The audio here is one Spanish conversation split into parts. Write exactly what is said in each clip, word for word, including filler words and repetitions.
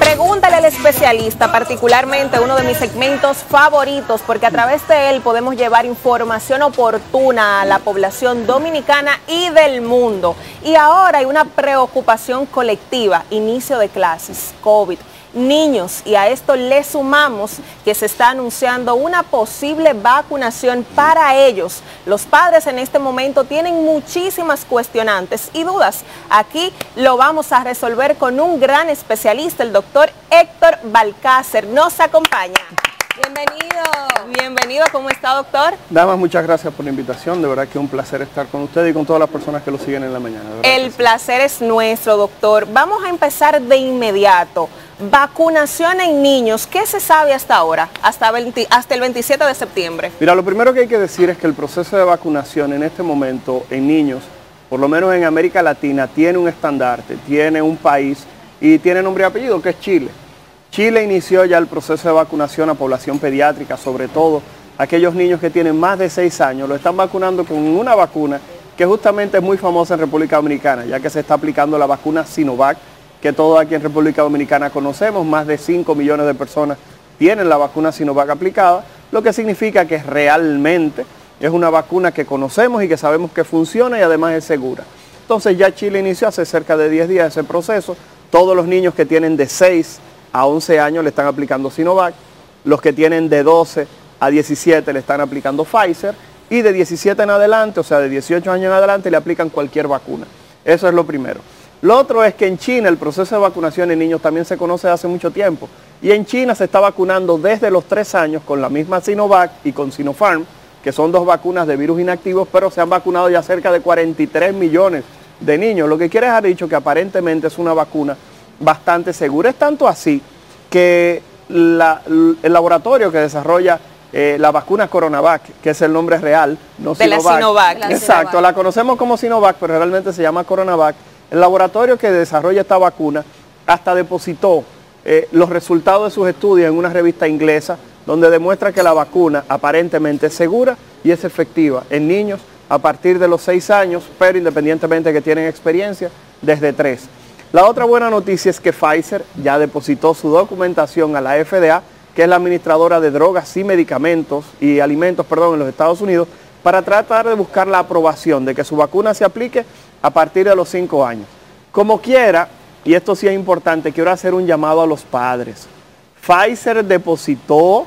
Pregúntale al especialista, particularmente uno de mis segmentos favoritos, porque a través de él podemos llevar información oportuna a la población dominicana y del mundo. Y ahora hay una preocupación colectiva, inicio de clases, COVID, niños, y a esto le sumamos que se está anunciando una posible vacunación para ellos. Los padres en este momento tienen muchísimas cuestionantes y dudas. Aquí lo vamos a resolver con un gran especialista, el doctor Héctor Balcácer. Nos acompaña. Bienvenido. Bienvenido, ¿cómo está, doctor? Damas, muchas gracias por la invitación, de verdad que es un placer estar con usted y con todas las personas que lo siguen en la mañana. El placer es nuestro, doctor. Vamos a empezar de inmediato. Vacunación en niños, ¿qué se sabe hasta ahora, hasta, veinte, hasta el veintisiete de septiembre? Mira, lo primero que hay que decir es que el proceso de vacunación en este momento en niños, por lo menos en América Latina, tiene un estandarte, tiene un país y tiene nombre y apellido, que es Chile. Chile inició ya el proceso de vacunación a población pediátrica, sobre todo aquellos niños que tienen más de seis años, lo están vacunando con una vacuna que justamente es muy famosa en República Dominicana, ya que se está aplicando la vacuna Sinovac, que todos aquí en República Dominicana conocemos. Más de cinco millones de personas tienen la vacuna Sinovac aplicada, lo que significa que realmente es una vacuna que conocemos y que sabemos que funciona y además es segura. Entonces ya Chile inició hace cerca de diez días ese proceso. Todos los niños que tienen de seis a once años le están aplicando Sinovac, los que tienen de doce a diecisiete le están aplicando Pfizer y de diecisiete en adelante, o sea de dieciocho años en adelante, le aplican cualquier vacuna. Eso es lo primero. Lo otro es que en China el proceso de vacunación en niños también se conoce de hace mucho tiempo. Y en China se está vacunando desde los tres años con la misma Sinovac y con Sinopharm, que son dos vacunas de virus inactivos, pero se han vacunado ya cerca de cuarenta y tres millones de niños. Lo que quiere dejar dicho que aparentemente es una vacuna bastante segura. Es tanto así que la, el laboratorio que desarrolla eh, la vacuna Coronavac, que es el nombre real, no de Sinovac. La Sinovac. La Exacto, Sinovac. La conocemos como Sinovac, pero realmente se llama Coronavac. El laboratorio que desarrolla esta vacuna hasta depositó eh, los resultados de sus estudios en una revista inglesa donde demuestra que la vacuna aparentemente es segura y es efectiva en niños a partir de los seis años, pero independientemente de que tienen experiencia, desde tres. La otra buena noticia es que Pfizer ya depositó su documentación a la F D A, que es la administradora de drogas y medicamentos y alimentos, perdón, en los Estados Unidos, para tratar de buscar la aprobación de que su vacuna se aplique a partir de los cinco años. Como quiera, y esto sí es importante, quiero hacer un llamado a los padres. Pfizer depositó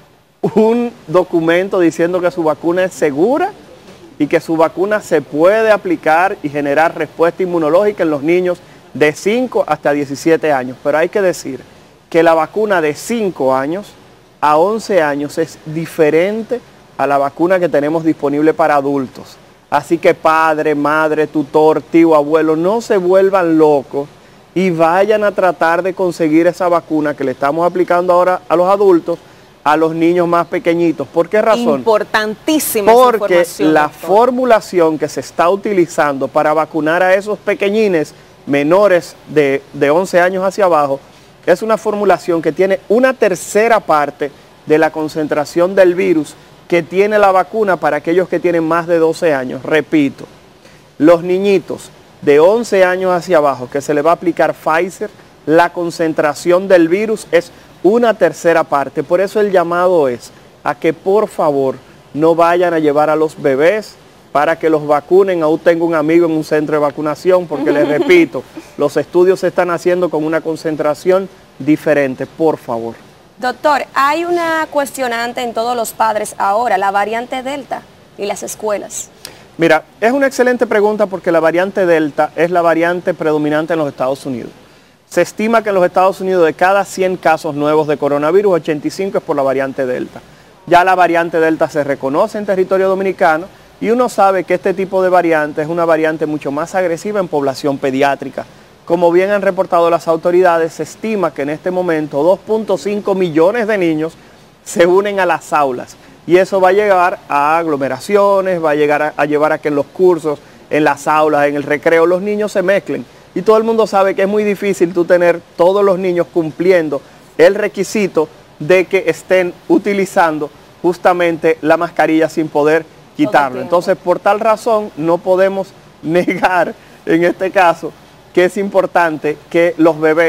un documento diciendo que su vacuna es segura y que su vacuna se puede aplicar y generar respuesta inmunológica en los niños de cinco hasta diecisiete años. Pero hay que decir que la vacuna de cinco años a once años es diferente a la vacuna que tenemos disponible para adultos. Así que padre, madre, tutor, tío, abuelo, no se vuelvan locos y vayan a tratar de conseguir esa vacuna que le estamos aplicando ahora a los adultos, a los niños más pequeñitos. ¿Por qué razón? Importantísima Porque esa información, la doctor. formulación que se está utilizando para vacunar a esos pequeñines menores de, de once años hacia abajo es una formulación que tiene una tercera parte de la concentración del virus que tiene la vacuna para aquellos que tienen más de doce años. Repito, los niñitos de once años hacia abajo que se le va a aplicar Pfizer, la concentración del virus es una tercera parte. Por eso el llamado es a que por favor no vayan a llevar a los bebés para que los vacunen. Aún tengo un amigo en un centro de vacunación porque les repito, los estudios se están haciendo con una concentración diferente, por favor. Doctor, hay una cuestionante en todos los padres ahora, la variante Delta y las escuelas. Mira, es una excelente pregunta porque la variante Delta es la variante predominante en los Estados Unidos. Se estima que en los Estados Unidos de cada cien casos nuevos de coronavirus, ochenta y cinco es por la variante Delta. Ya la variante Delta se reconoce en territorio dominicano y uno sabe que este tipo de variante es una variante mucho más agresiva en población pediátrica. Como bien han reportado las autoridades, se estima que en este momento dos punto cinco millones de niños se unen a las aulas y eso va a llegar a aglomeraciones, va a llegar a, a llevar a que en los cursos, en las aulas, en el recreo, los niños se mezclen. Y todo el mundo sabe que es muy difícil tú tener todos los niños cumpliendo el requisito de que estén utilizando justamente la mascarilla sin poder quitarlo. Entonces, por tal razón, no podemos negar en este caso que es importante que los bebés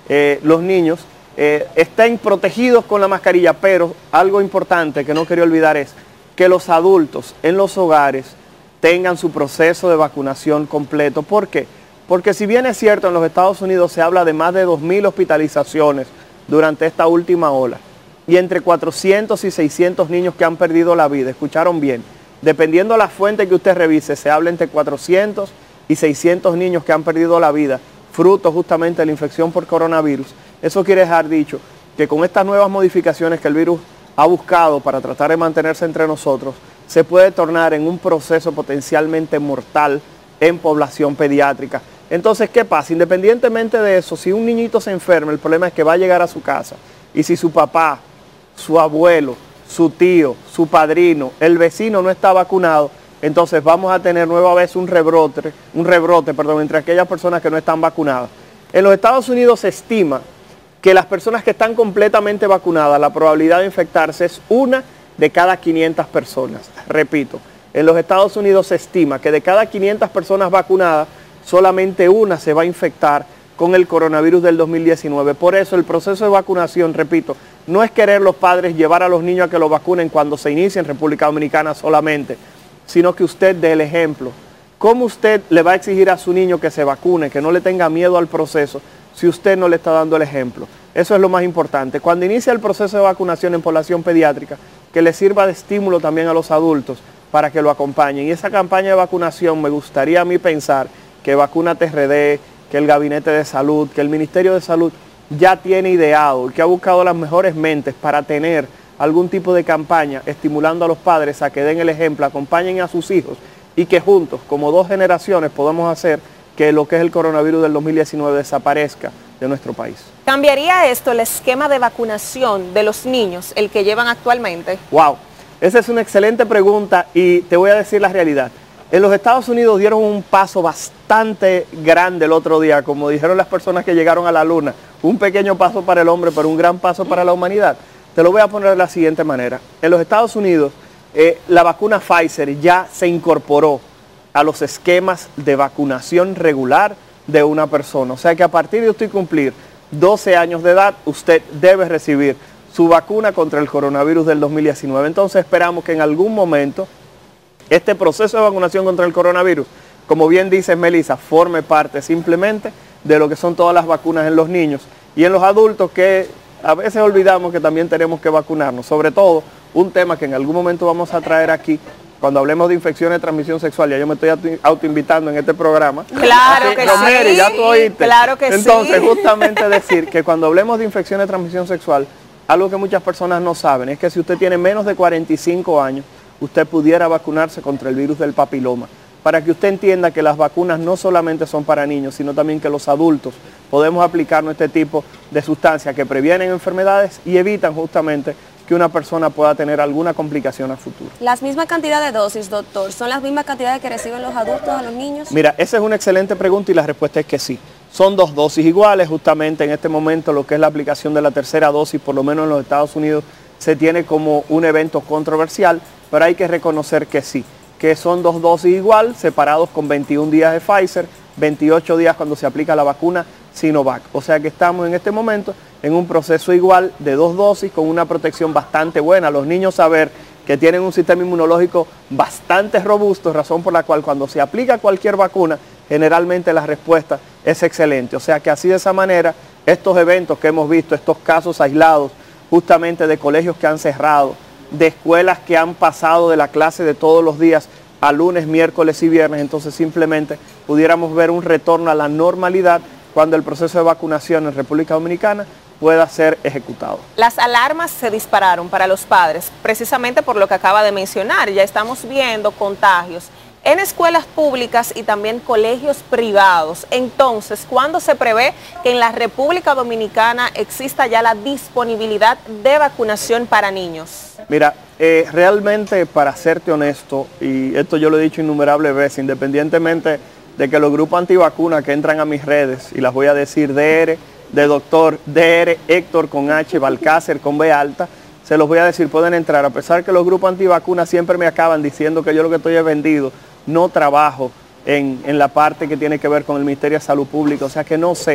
eh, los niños eh, estén protegidos con la mascarilla, pero algo importante que no quería olvidar es que los adultos en los hogares tengan su proceso de vacunación completo. ¿Por qué? Porque si bien es cierto, en los Estados Unidos se habla de más de dos mil hospitalizaciones durante esta última ola, y entre cuatrocientos y seiscientos niños que han perdido la vida, escucharon bien, dependiendo de la fuente que usted revise, se habla entre cuatrocientos y seiscientos niños que han perdido la vida, fruto justamente de la infección por coronavirus. Eso quiere dejar dicho que con estas nuevas modificaciones que el virus ha buscado para tratar de mantenerse entre nosotros, se puede tornar en un proceso potencialmente mortal en población pediátrica. Entonces, ¿qué pasa? Independientemente de eso, si un niñito se enferma, el problema es que va a llegar a su casa, y si su papá, su abuelo, su tío, su padrino, el vecino no está vacunado, entonces vamos a tener nueva vez un rebrote, un rebrote, perdón, entre aquellas personas que no están vacunadas. En los Estados Unidos se estima que las personas que están completamente vacunadas, la probabilidad de infectarse es una de cada quinientas personas. Repito, en los Estados Unidos se estima que de cada quinientas personas vacunadas, solamente una se va a infectar con el coronavirus del dos mil diecinueve. Por eso el proceso de vacunación, repito, no es querer los padres llevar a los niños a que los vacunen cuando se inicie en República Dominicana solamente, sino que usted dé el ejemplo. ¿Cómo usted le va a exigir a su niño que se vacune, que no le tenga miedo al proceso, si usted no le está dando el ejemplo? Eso es lo más importante. Cuando inicia el proceso de vacunación en población pediátrica, que le sirva de estímulo también a los adultos para que lo acompañen. Y esa campaña de vacunación me gustaría a mí pensar que Vacúnate R D, que el Gabinete de Salud, que el Ministerio de Salud ya tiene ideado y que ha buscado las mejores mentes para tener algún tipo de campaña estimulando a los padres a que den el ejemplo, acompañen a sus hijos y que juntos, como dos generaciones, podamos hacer que lo que es el coronavirus del dos mil diecinueve desaparezca de nuestro país. ¿Cambiaría esto el esquema de vacunación de los niños, el que llevan actualmente? Wow, esa es una excelente pregunta y te voy a decir la realidad. En los Estados Unidos dieron un paso bastante grande el otro día, como dijeron las personas que llegaron a la luna, un pequeño paso para el hombre, pero un gran paso para la humanidad. Te lo voy a poner de la siguiente manera. En los Estados Unidos, eh, la vacuna Pfizer ya se incorporó a los esquemas de vacunación regular de una persona. O sea que a partir de usted cumplir doce años de edad, usted debe recibir su vacuna contra el coronavirus del dos mil diecinueve. Entonces esperamos que en algún momento este proceso de vacunación contra el coronavirus, como bien dice Melissa, forme parte simplemente de lo que son todas las vacunas en los niños y en los adultos, que a veces olvidamos que también tenemos que vacunarnos. Sobre todo, un tema que en algún momento vamos a traer aquí, cuando hablemos de infecciones de transmisión sexual. Ya yo me estoy autoinvitando en este programa. Claro que Romero, sí. ya tú oíste. Claro que Entonces, sí. justamente decir que cuando hablemos de infecciones de transmisión sexual, algo que muchas personas no saben es que si usted tiene menos de cuarenta y cinco años, usted pudiera vacunarse contra el virus del papiloma, para que usted entienda que las vacunas no solamente son para niños, sino también que los adultos podemos aplicarnos este tipo de sustancias que previenen enfermedades y evitan justamente que una persona pueda tener alguna complicación a futuro. ¿Las mismas cantidades de dosis, doctor, son las mismas cantidades que reciben los adultos a los niños? Mira, esa es una excelente pregunta y la respuesta es que sí. Son dos dosis iguales. Justamente en este momento lo que es la aplicación de la tercera dosis, por lo menos en los Estados Unidos, se tiene como un evento controversial, pero hay que reconocer que sí, que son dos dosis igual, separados con veintiún días de Pfizer, veintiocho días cuando se aplica la vacuna Sinovac. O sea que estamos en este momento en un proceso igual de dos dosis con una protección bastante buena. Los niños saber que tienen un sistema inmunológico bastante robusto, razón por la cual cuando se aplica cualquier vacuna, generalmente la respuesta es excelente. O sea que así de esa manera, estos eventos que hemos visto, estos casos aislados, justamente de colegios que han cerrado, de escuelas que han pasado de la clase de todos los días a lunes, miércoles y viernes, entonces simplemente pudiéramos ver un retorno a la normalidad cuando el proceso de vacunación en República Dominicana pueda ser ejecutado. Las alarmas se dispararon para los padres, precisamente por lo que acaba de mencionar. Ya estamos viendo contagios en escuelas públicas y también colegios privados. Entonces, ¿cuándo se prevé que en la República Dominicana exista ya la disponibilidad de vacunación para niños? Mira, eh, realmente, para serte honesto, y esto yo lo he dicho innumerables veces, independientemente de que los grupos antivacunas que entran a mis redes, y las voy a decir D R, de doctor, D R, Héctor con H, Balcácer con B alta, se los voy a decir, pueden entrar, a pesar que los grupos antivacunas siempre me acaban diciendo que yo lo que estoy es vendido, no trabajo en, en la parte que tiene que ver con el Ministerio de Salud Pública, o sea que no sé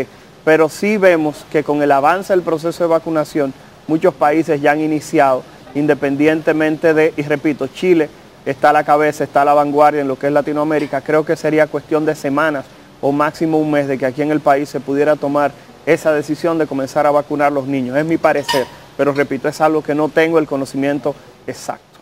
pero sí vemos que con el avance del proceso de vacunación, muchos países ya han iniciado, independientemente de, y repito, Chile está a la cabeza, está a la vanguardia en lo que es Latinoamérica. Creo que sería cuestión de semanas o máximo un mes de que aquí en el país se pudiera tomar esa decisión de comenzar a vacunar a los niños. Es mi parecer, pero repito, es algo que no tengo el conocimiento exacto.